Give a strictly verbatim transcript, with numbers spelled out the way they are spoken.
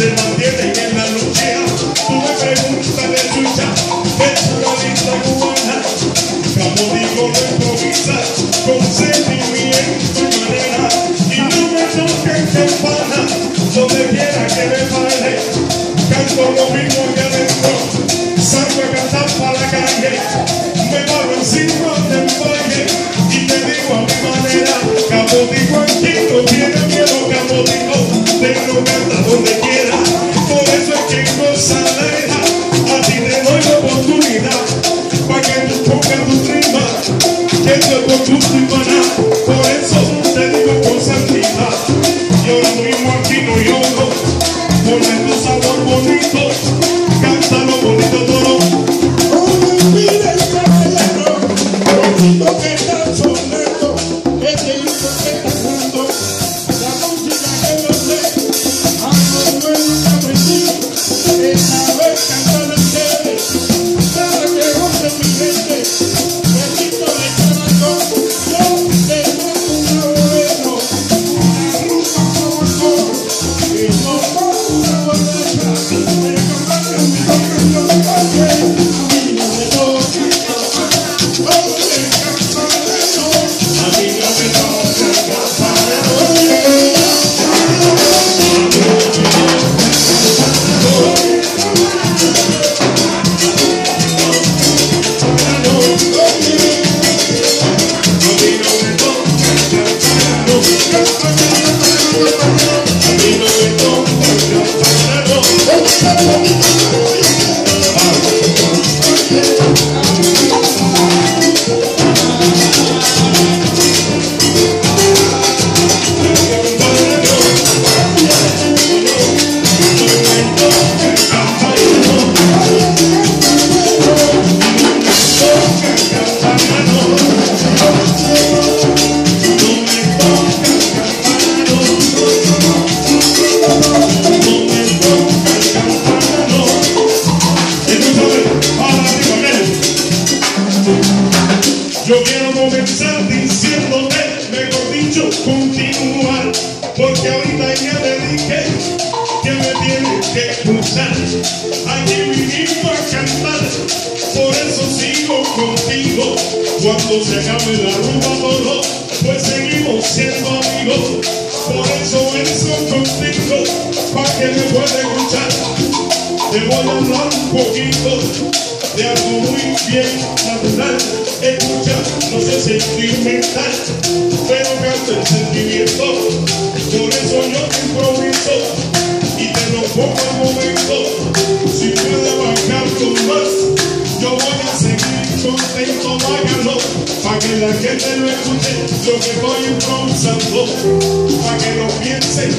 se mantienen en la lucha. Tú me preguntas de chucha, es una lista cubana. Como digo, lo improvisa con sentimiento y manera. Y no me toquen campana, donde quiera que me baile. Canto lo mismo que adentro, salgo a cantar para la calle. Me paro encima del baile y te digo a mi manera. Cabo digo aquí no tiene miedo, cabo digo de no canta donde quiera. Por eso es que no sale, a ti te doy la oportunidad para que tú pongas tu rima, que esto es por gusto y para nada. Por eso te digo cosas lindas. Y ahora mismo aquí no lloro, ponle tu sabor bonito, cántalo bonito toro. Lo que está sonando, este grupo que está sonando, la música que yo sé, algo bueno que aprendí, es saber cantar el chévere, cada que goce mi gente, besito de corazón, yo te mando un abuelo, una rumba como el coro, y no pongo una borracha, pero combate mi canción, oye, a mí no me toca, oye, yo quiero comenzar diciéndote, mejor dicho, continuar, porque ahorita ya le dije que me tienes que escuchar. Aquí vinimos a cantar, por eso sigo contigo. Cuando se acabe la rumba todo, pues seguimos siendo amigos. Por eso verso contigo, para que me puedas escuchar. Te voy a hablar un poquito de algo muy bien natural. Escucha, no sé sentimental, pero canto el sentimiento. Por eso yo te improviso y te lo pongo al momento. Si puedes bajarlo más, yo voy a seguir contento. Bájalo, para que la gente lo escuche lo que estoy improvisando, para que lo piensen.